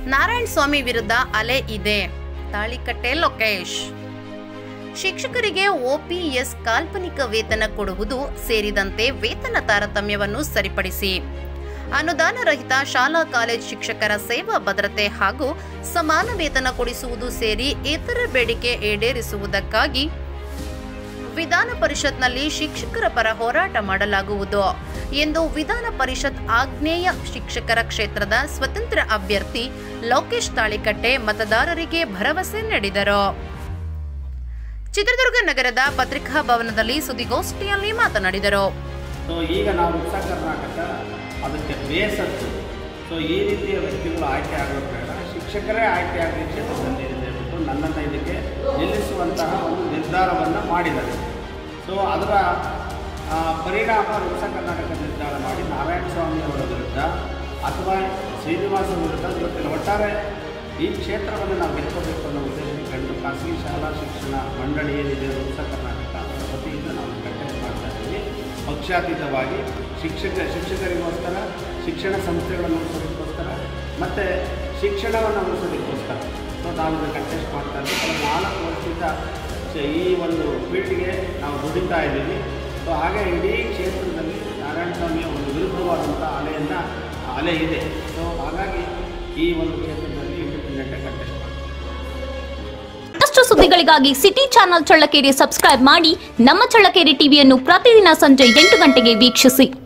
ನಾರಾಯಣಸ್ವಾಮಿ ವಿರುದ್ಧ ಅಲೆ ಇದೆ. ತಾಳಿಕಟ್ಟೆ ಲೋಕೇಶ್. ಶಿಕ್ಷಕರಿಗೆ OPS ಕಾಲ್ಪನಿಕ ವೇತನ ಕೊಡುವುದು ಸೇರಿದಂತೆ ವೇತನ ತಾರತಮ್ಯವನ್ನು ಸರಿಪಡಿಸಿ, ಅನುದಾನ ರಹಿತ ಶಾಲಾ ಕಾಲೇಜು ಶಿಕ್ಷಕರ ಸೇವಾ ಭದ್ರತೆ ಹಾಗೂ ಸಮಾನ ವೇತನ ಕೊಡಿಸುವುದು ಸೇರಿ ಇತರ ಬೇಡಿಕೆ ಈಡೇರಿಸುವುದಕ್ಕಾಗಿ ವಿಧಾನ ಪರಿಷತ್ನಲ್ಲಿ ಶಿಕ್ಷಕರ ಪರ ಹೋರಾಟ ಮಾಡಲಾಗುವುದು ಎಂದು ವಿಧಾನ ಪರಿಷತ್ ಆಗ್ನೇಯ ಶಿಕ್ಷಕರ ಕ್ಷೇತ್ರದ ಸ್ವತಂತ್ರ ಅಭ್ಯರ್ಥಿ ಲೋಕೇಶ್ ತಾಳಿಕಟ್ಟೆ ಮತದಾರರಿಗೆ ಭರವಸೆ ನೀಡಿದರು. ಚಿತ್ರದುರ್ಗ ನಗರದ ಪತ್ರಿಕಾ ಭವನದಲ್ಲಿ ಸುದ್ದಿಗೋಷ್ಠಿಯಲ್ಲಿ ಮಾತನಾಡಿದರು. ಈಗ ನಾವು ಉತ್ತರ ಕರ್ನಾಟಕ ಅದಕ್ಕೆ ಬೇಸತ್ತು. ಈ ರೀತಿಯ ವ್ಯಕ್ತಿಗಳು ಆಯ್ಕೆ ಆಗೋದು ಬೇಡ, ಶಿಕ್ಷಕರೇ ಆಯ್ಕೆ ಆಗಲಿ ಕ್ಷೇತ್ರದಲ್ಲಿ ಹೇಳ್ಬಿಟ್ಟು ನನ್ನನ್ನು ಇದಕ್ಕೆ ನಿಲ್ಲಿಸುವಂತಹ ಒಂದು ನಿರ್ಧಾರವನ್ನು ಮಾಡಿದ್ದಾರೆ. ಅದರ ಪರಿಣಾಮ ಉತ್ತರ ಕರ್ನಾಟಕ ನಿರ್ಧಾರ ಮಾಡಿ ನಾರಾಯಣಸ್ವಾಮಿ ಅವರ ವಿರುದ್ಧ ಅಥವಾ ಶ್ರೀನಿವಾಸ ವಿರುದ್ಧ ಗೊತ್ತಿಲ್ಲ, ಒಟ್ಟಾರೆ ಈ ಕ್ಷೇತ್ರವನ್ನು ನಾವು ಗೆಲ್ಲಬೇಕು ಅನ್ನೋ ಉದ್ದೇಶಕ್ಕೆ ಕಂಡು ಖಾಸಗಿ ಶಾಲಾ ಶಿಕ್ಷಣ ಮಂಡಳಿ ಏನಿದೆ ಉತ್ತರ ಕರ್ನಾಟಕ ಅದರ ವತಿಯಿಂದ ನಾವು ಕಂಟೆಸ್ಟ್ ಮಾಡ್ತಾ ಇದ್ದೀವಿ. ಪಕ್ಷಾತೀತವಾಗಿ ಶಿಕ್ಷಕರಿಗೋಸ್ಕರ, ಶಿಕ್ಷಣ ಸಂಸ್ಥೆಗಳನ್ನು ಉಳಿಸೋದಕ್ಕೋಸ್ಕರ ಮತ್ತು ಶಿಕ್ಷಣವನ್ನು ಉಳಿಸೋದಕ್ಕೋಸ್ಕರ ನಾವು ಕಂಟೆಸ್ಟ್ ಮಾಡ್ತಾ ಇದ್ದೀವಿ. ಕಳೆದ 4 ವರ್ಷದಿಂದ ಈ ಒಂದು ಫೀಲ್ಡ್ಗೆ ನಾವು ದುಡಿತಾ ಇದ್ದೀವಿ. ಹಾಗೆ ಇಡೀ ಕ್ಷೇತ್ರದಲ್ಲಿ ನಾರಾಯಣಸ್ವಾಮಿಯ ಒಂದು ವಿರುದ್ಧವಾದಂಥ ಅಲೆ ಇದೆ. ಹಾಗಾಗಿ ಈ ಒಂದು ಕ್ಷೇತ್ರದಲ್ಲಿ ಇಂಡಿಪೆಂಡೆಂಟ್ ಕಂಟೆಸ್ಟ್ ಮಾಡ್ತೀವಿ. ಮತ್ತಷ್ಟು ಸುದ್ದಿಗಳಿಗಾಗಿ ಸಿಟಿ ಚಾನೆಲ್ ಚಳ್ಳಕೆರೆ ಸಬ್ಸ್ಕ್ರೈಬ್ ಮಾಡಿ. ನಮ್ಮ ಚಳ್ಳಕೆರೆ ಟಿವಿಯನ್ನು ಪ್ರತಿದಿನ ಸಂಜೆ 8 ಗಂಟೆಗೆ ವೀಕ್ಷಿಸಿ.